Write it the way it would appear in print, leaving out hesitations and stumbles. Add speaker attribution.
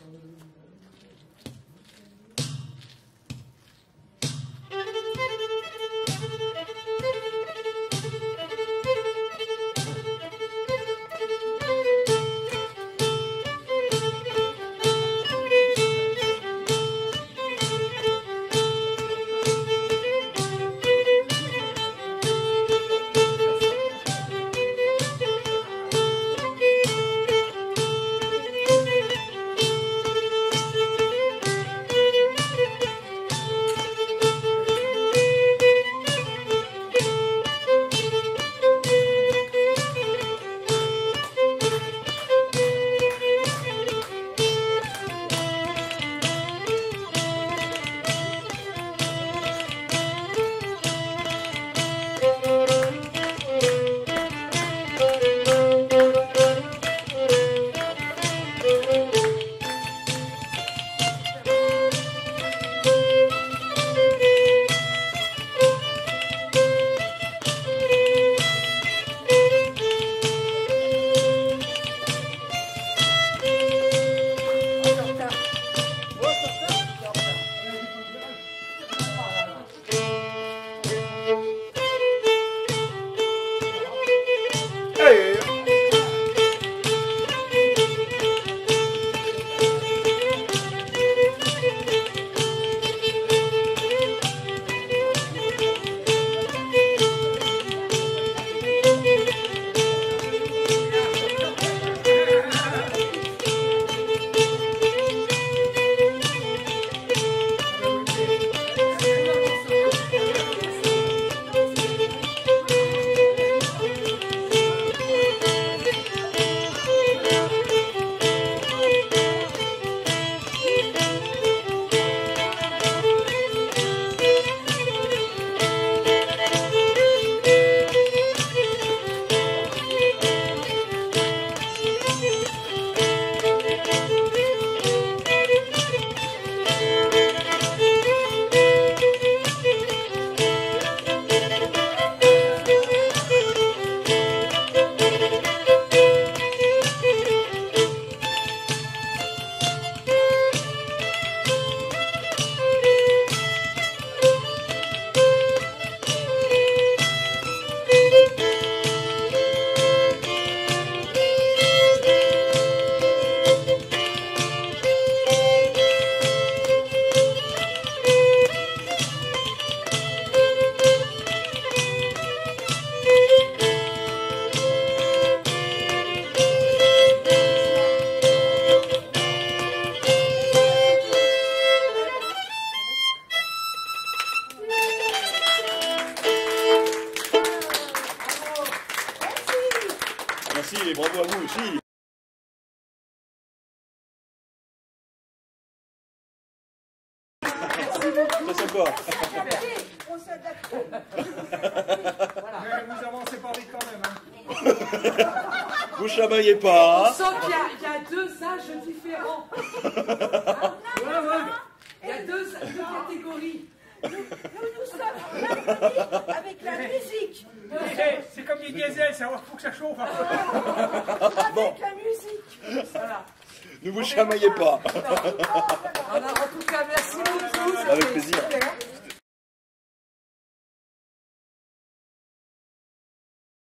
Speaker 1: Merci et bravo à vous aussi. Ça c'est quoi?
Speaker 2: On s'adapte.
Speaker 3: Voilà. Mais vous avancez pas vite quand même. Hein.
Speaker 1: Vous chamaillez pas.
Speaker 4: On sent qu'il y a deux âges différents. Il y a deux catégories.
Speaker 2: Nous sommes l'harmonie avec la musique.
Speaker 3: C'est comme des diesels, il faut que ça chauffe.
Speaker 2: Avec la musique.
Speaker 4: Voilà.
Speaker 1: Ne vous chamaillez pas.
Speaker 4: Alors, en tout cas, merci beaucoup.
Speaker 1: Avec plaisir.